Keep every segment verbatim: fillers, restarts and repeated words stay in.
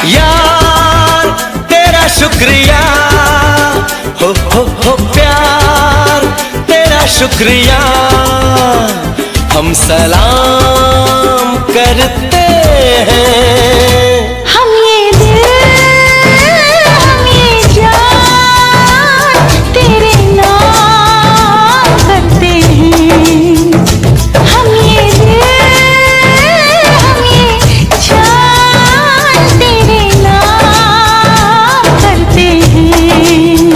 यार तेरा शुक्रिया, हो हो हो प्यार तेरा शुक्रिया, हम सलाम करते हैं। हम ये दिल हम ये जान तेरे नाम करते हैं। हम ये दिल हम ये जान तेरे नाम करते हैं।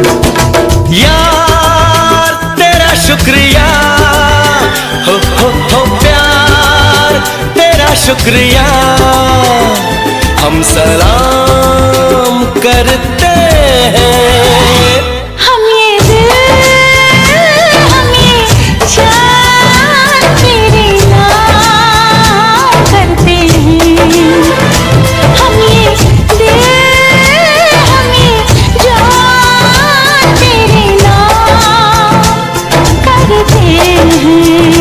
यार तेरा शुक्रिया, हो हो हो प्यार तेरा शुक्रिया, हम सलाम करते हैं। हम ये दिल हम ये जान तेरे नाम करते हैं। हम ये दिल हम ये जान तेरे नाम करते हैं।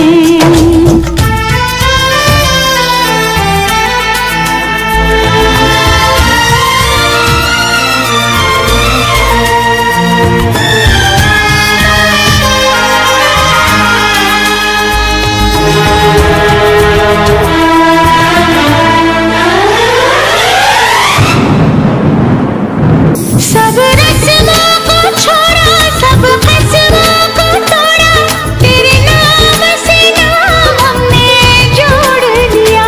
सब रस्मों को छोड़ा, सब कसमों को तोड़ा, तेरे नाम से नाम हमने जोड़ लिया।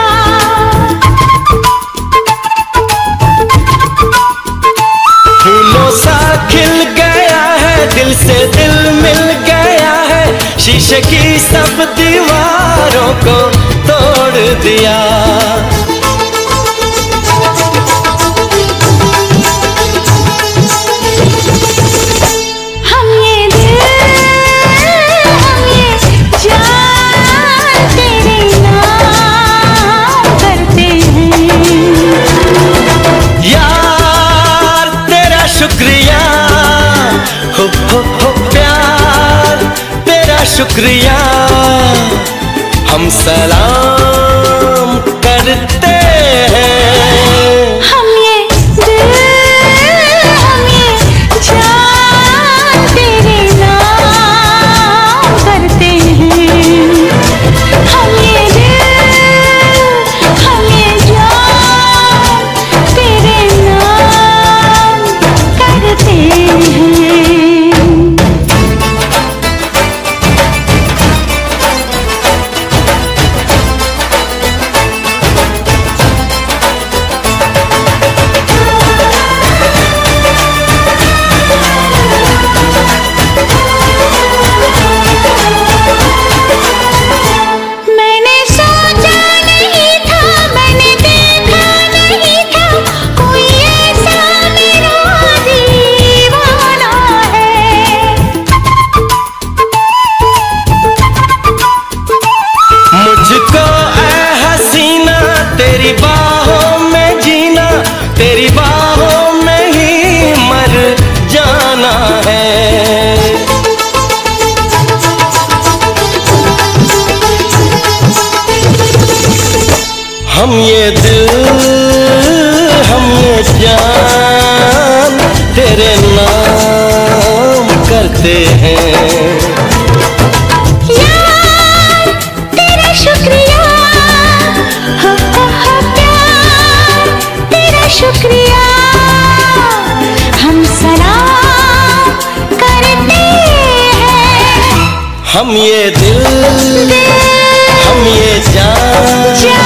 फूलों सा खिल गया है, दिल से दिल मिल गया है, शीशे की सब दीवारों को तोड़ दिया। हम ये दिल हम ये जान तेरे नाम करते हैं। यार तेरा शुक्रिया, हो हो हो प्यार तेरा शुक्रिया, हम सलाम करते हैं। हम ये दिल हम ये जान तेरे नाम करते हैं। हम ये दिल हम ये जान तेरे नाम करते हैं। मैंने सोचा नहीं था, मैंने देखा नहीं था, कोई ऐसा मेरा दीवाना है। मुझको ऐ हसीना तेरी बाहों में जीना, तेरी बाहों में ही मर जाना है। हम ये दिल हम ये जान तेरे नाम करते हैं। यार तेरा शुक्रिया, हो हो हो प्यार तेरा शुक्रिया, हम सलाम करते हैं। हम ये दिल हम ये जान